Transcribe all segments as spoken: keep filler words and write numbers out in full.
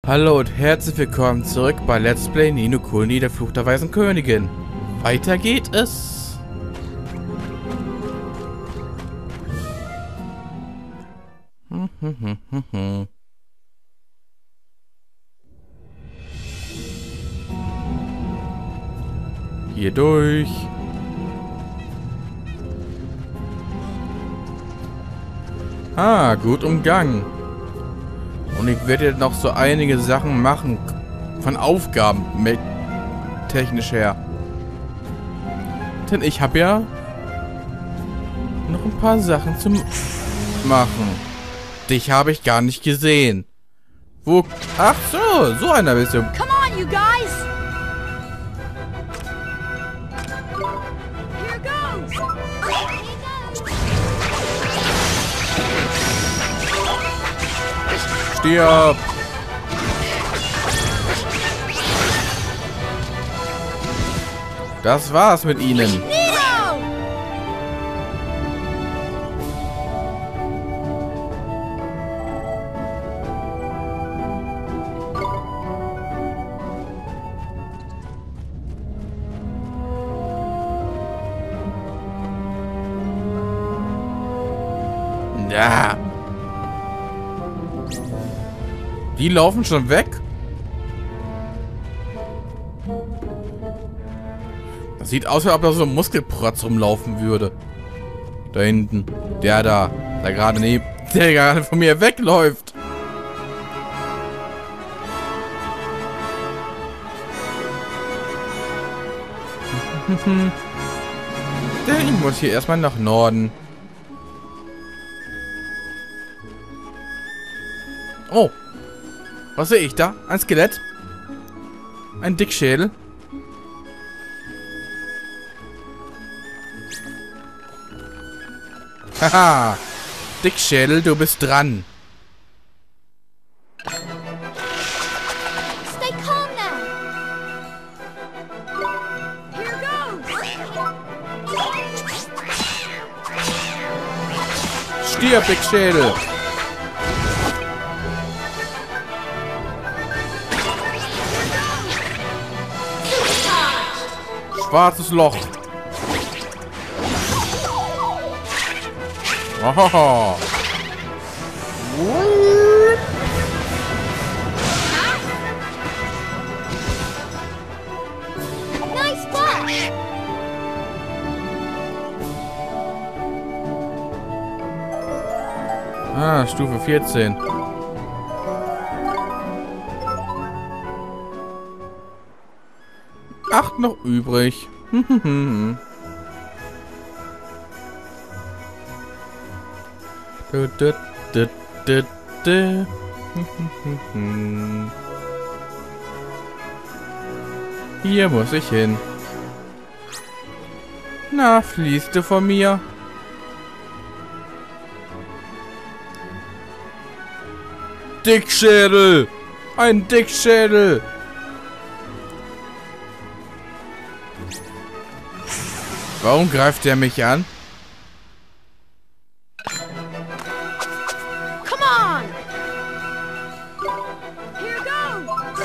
Hallo und herzlich willkommen zurück bei Let's Play Ni no Kuni, der Fluch der Weißen Königin. Weiter geht es. Hm, hm, hm, hm, hm. Hier durch. Ah, gut umgangen. Und ich werde jetzt noch so einige Sachen machen. Von Aufgaben mit technisch her. Denn ich habe ja noch ein paar Sachen zu machen. Dich habe ich gar nicht gesehen. Wo? Ach so, so einer bist du. Come on, you guys! Here goes! Stirb! Das war's mit ihnen. Nito! Ja. Die laufen schon weg? Das sieht aus, als ob da so ein Muskelprotz rumlaufen würde. Da hinten. Der da. Der gerade neben. Der gerade von mir wegläuft. Ich muss hier erstmal nach Norden. Oh. Was sehe ich da? Ein Skelett? Ein Dickschädel? Haha. Dickschädel, du bist dran. Stay calm now! Here goes! Stirb, Dickschädel. Schwarzes Loch. Oh. Nice flash! Ah, Stufe vierzehn. Acht noch übrig. Du, du, du, du, du. Hier muss ich hin. Na, fließt du von mir? Dickschädel! Ein Dickschädel! Warum greift er mich an? Come on! Here goes!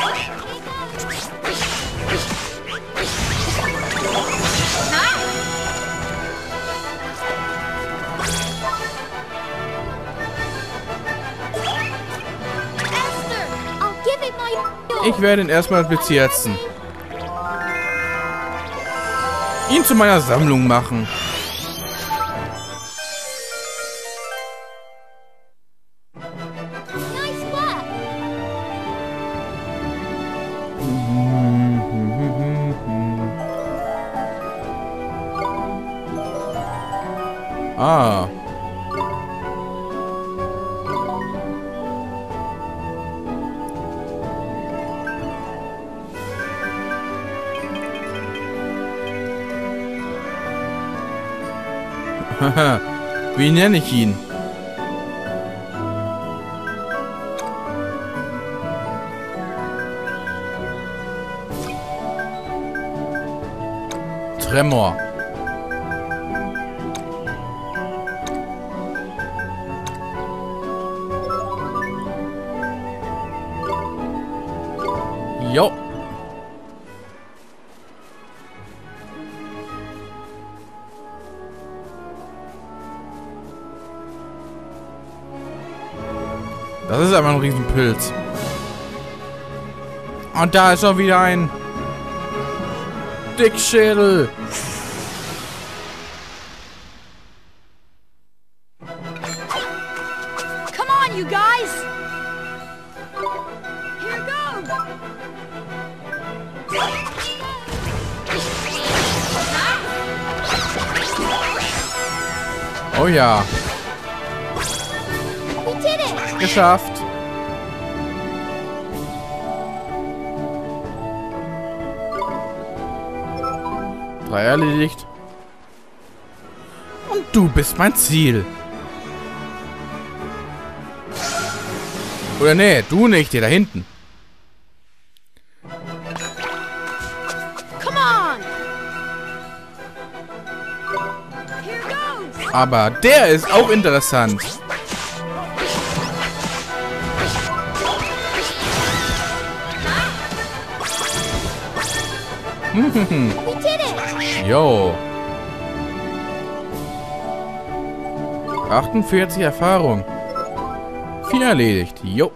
Esther, I'll give it my... Ich werde ihn erstmal bezirzen. Ihn zu meiner Sammlung machen. Nice work! Ah. Wie nenne ich ihn? Tremor. Jo. Das ist einfach ein Riesenpilz. Und da ist schon wieder ein Dickschädel. Come on, you guys! Here goes! Oh ja. We did it! Geschafft. Drei erledigt. Und du bist mein Ziel. Oder nee, du nicht, der da hinten. Come on! Here goes! Aber der ist auch interessant. We did it! Jo. achtundvierzig Erfahrung. Vier erledigt. Jo.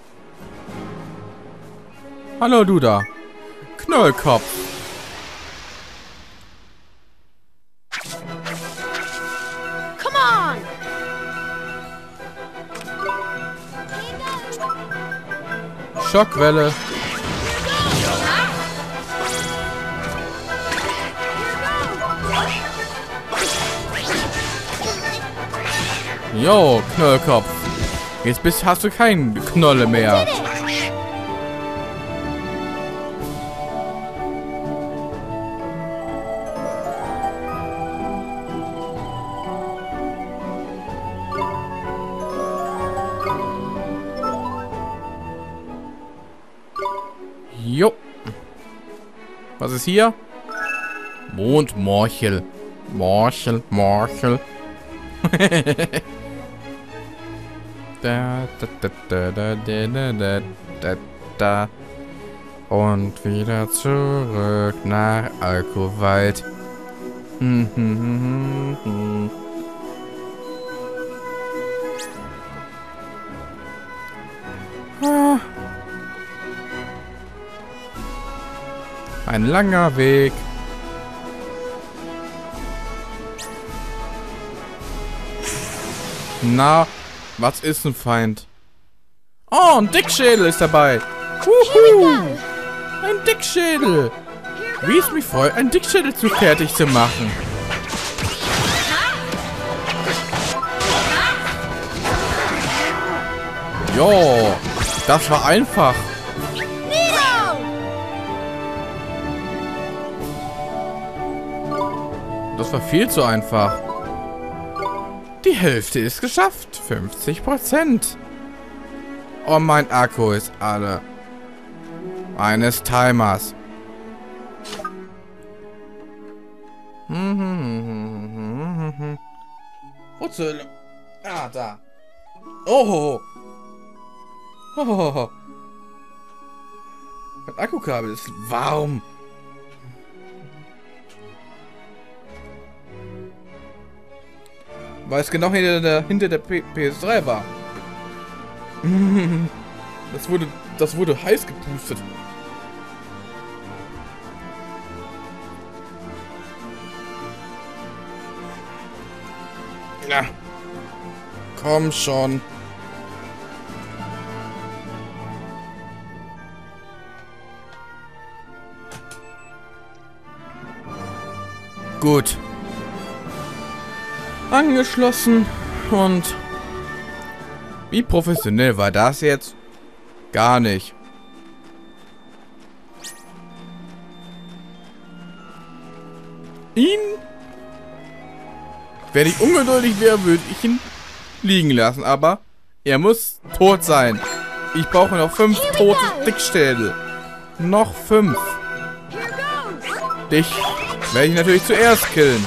Hallo, du da. Knollkopf. Come on! Here goes! Schockwelle. Jo, Knollkopf. Jetzt bist, hast du keinen Knolle mehr. Jo. Was ist hier? Mondmorchel. Morchel, Morchel. Da, da, da, da, da, da, da, da, da. Und wieder zurück nach Alkowald. Hm, hm, hm, hm. Ah. Ein langer Weg. Na, was ist ein Feind? Oh, ein Dickschädel ist dabei. Wuhu! Ein Dickschädel. Wie es mich freut, einen Dickschädel zu fertig zu machen. Jo, das war einfach. Das war viel zu einfach. Die Hälfte ist geschafft. fünfzig Prozent. Oh, mein Akku ist alle. Eines Timers. Wo zur Hölle? Ah, da. Oh. Oh. Mein Akkukabel ist warm. Weil es genau hinter der, hinter der P S drei war. Das wurde, das wurde heiß gepustet. Ja. Komm schon. Gut. Angeschlossen und wie professionell war das jetzt? Gar nicht. Ihn? Wenn ich ungeduldig wäre, würde ich ihn liegen lassen, aber er muss tot sein. Ich brauche noch fünf tote Dickschädel. Noch fünf. Dich werde ich natürlich zuerst killen.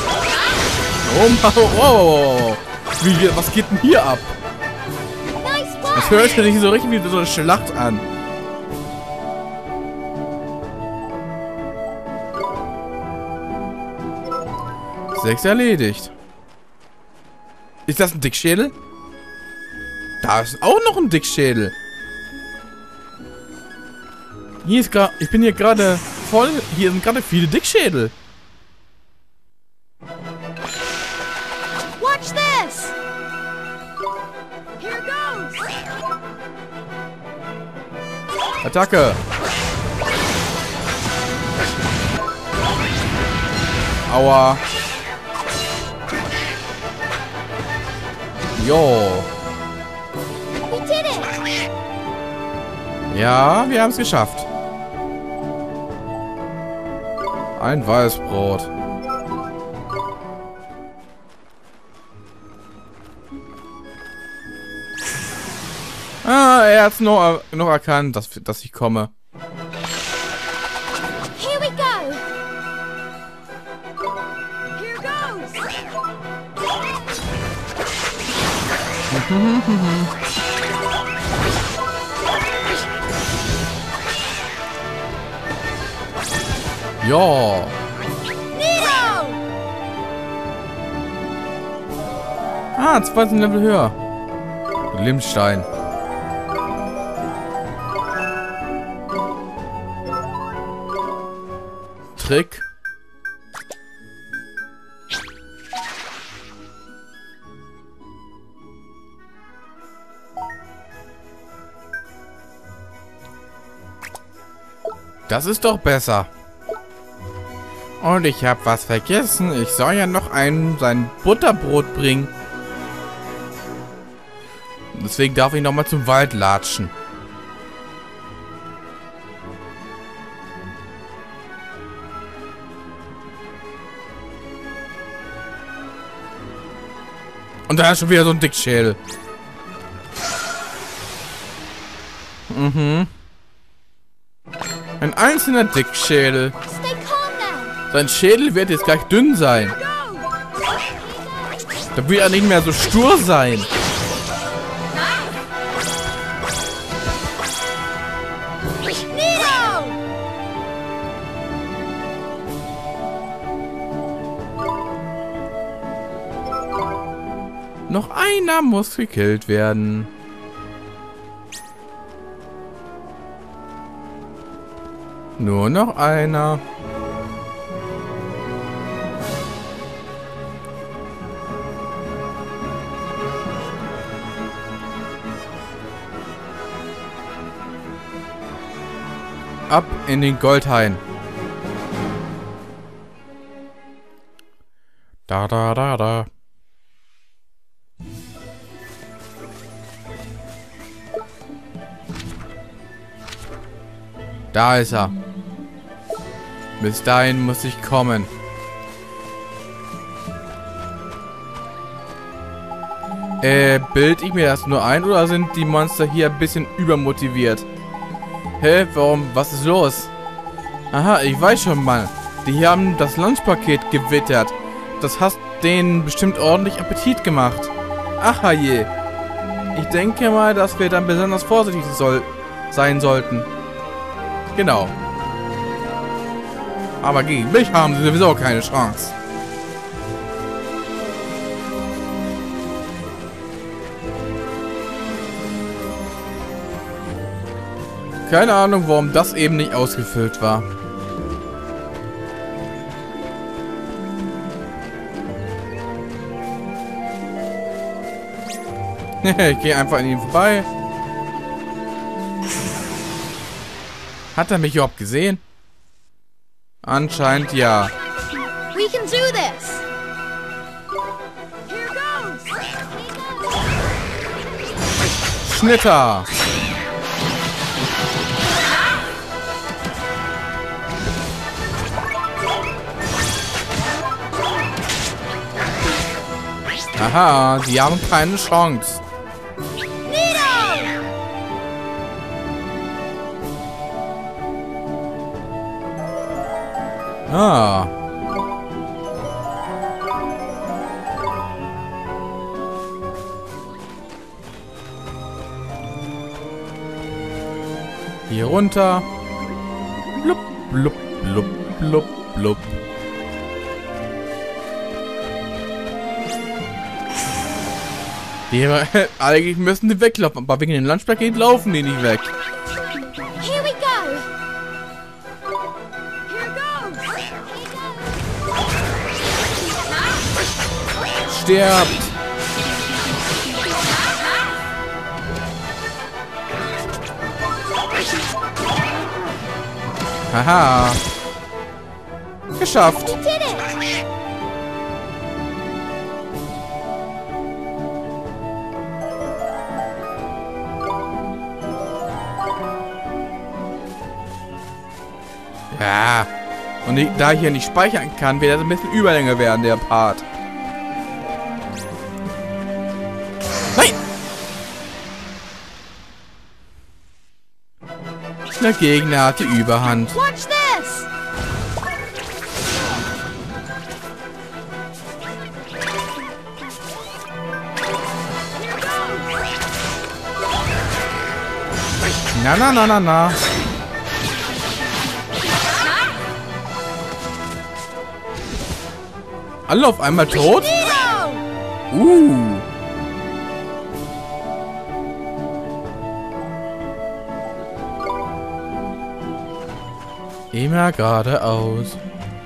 Oh, oh, oh. Wie, was geht denn hier ab? Nice Das hört sich so richtig wie so eine Schlacht an. Sechs erledigt. Ist das ein Dickschädel? Da ist auch noch ein Dickschädel. Hier ist gerade, ich bin hier gerade voll, hier sind gerade viele Dickschädel. Watch this. Here goes. Attacke. Aua. Jo. We did it. Ja, wir haben es geschafft. Ein Weißbrot. Ah, er hat es noch, noch erkannt, dass, dass ich komme. Here we go. Here goes. Ja. Nito. Ah, zwei sind Level höher. Glimmstein. Trick. Das ist doch besser. Und ich habe was vergessen. Ich soll ja noch einen sein Butterbrot bringen. Deswegen darf ich noch mal zum Wald latschen. Und da ist schon wieder so ein Dickschädel. Mhm. Ein einzelner Dickschädel. Stay calm now. Sein Schädel wird jetzt gleich dünn sein. Da wird er nicht mehr so stur sein. Nito. Noch einer muss gekillt werden. Nur noch einer. Ab in den Goldhain. Da, da, da, da. Da ist er. Bis dahin muss ich kommen. Äh, bild ich mir das nur ein oder sind die Monster hier ein bisschen übermotiviert? Hä, warum? Was ist los? Aha, ich weiß schon mal. Die haben das Lunchpaket gewittert. Das hat denen bestimmt ordentlich Appetit gemacht. Ach je. Ich denke mal, dass wir dann besonders vorsichtig soll sein sollten. Genau. Aber gegen mich haben sie sowieso keine Chance. Keine Ahnung, warum das eben nicht ausgefüllt war. Ich gehe einfach an ihm vorbei. Hat er mich überhaupt gesehen? Anscheinend ja. We can do this. Here goes. Schnitter. Aha, die haben keine Chance. Ah. Hier runter. Blub, blub, blub, blub, blub. Die, eigentlich müssen die weglaufen, aber wegen dem Lunchpaket laufen die nicht weg. Here we go. Here goes. Stirbt. Haha. Geschafft. We did it. Ja. Und ich, da ich hier nicht speichern kann, wird das ein bisschen überlänger werden, der Part. Nein! Der Gegner hat die Überhand. Watch this. Na, na, na, na, na. Alle auf einmal tot? Uh. Immer geradeaus.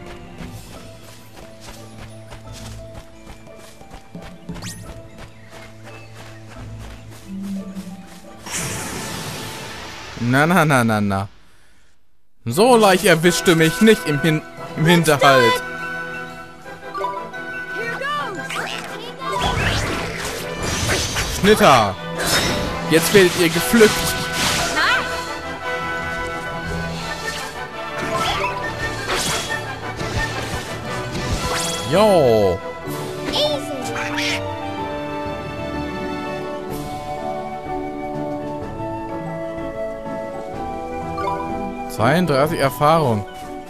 Na, na, na, na, na. So leicht erwischte mich nicht im, Hin im Hinterhalt. Schnitter. Jetzt werdet ihr gepflückt. Jo. zweiunddreißig Erfahrung.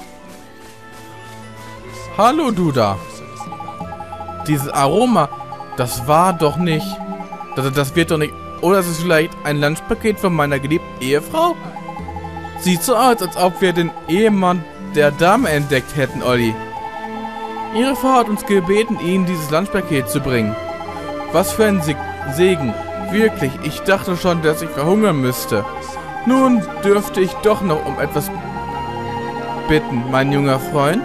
Hallo, du da. Dieses Aroma, das war doch nicht... Das, das wird doch nicht... Oder ist es vielleicht ein Lunchpaket von meiner geliebten Ehefrau? Sieht so aus, als ob wir den Ehemann der Dame entdeckt hätten, Olli. Ihre Frau hat uns gebeten, Ihnen dieses Lunchpaket zu bringen. Was für ein Se Segen. Wirklich, ich dachte schon, dass ich verhungern müsste. Nun dürfte ich doch noch um etwas bitten, mein junger Freund.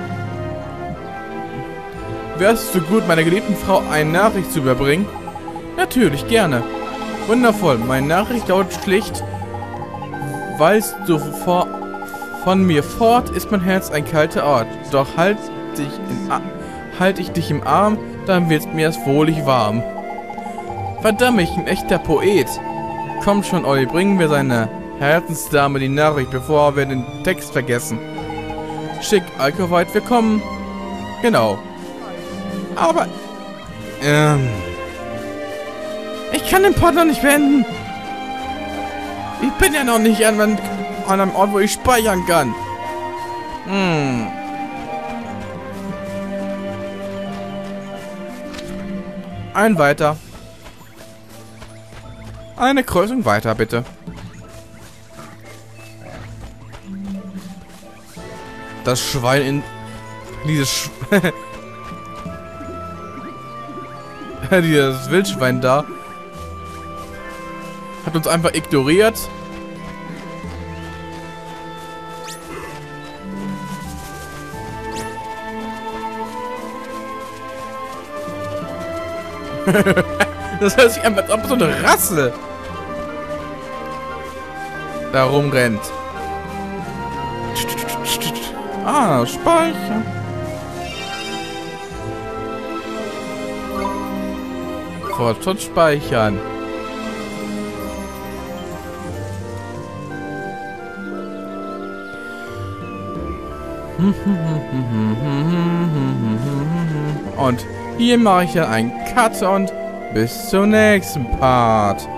Wärst du gut, meiner geliebten Frau eine Nachricht zu überbringen? Natürlich, gerne. Wundervoll. Meine Nachricht lautet schlicht: Weilst du vor von mir fort, ist mein Herz ein kalter Ort. Doch halt dich in, halt ich dich im Arm, dann wird's mir erst wohlig warm. Verdammt, ich ein echter Poet. Komm schon, Olli, bringen wir seine Herzensdame die Nachricht, bevor wir den Text vergessen. Schick, Alkoweit, wir kommen. Genau. Aber... Ähm... Ich kann den Part noch nicht beenden. Ich bin ja noch nicht an, an einem Ort, wo ich speichern kann. Hm. Ein weiter. Eine Kreuzung weiter, bitte. Das Schwein in... Dieses Sch Dieses Wildschwein da hat uns einfach ignoriert. Das hört sich einfach, als ob so eine Rasse da rumrennt. Ah, Speicher. Fortschritt speichern. Und hier mache ich dann einen Cut und bis zum nächsten Part.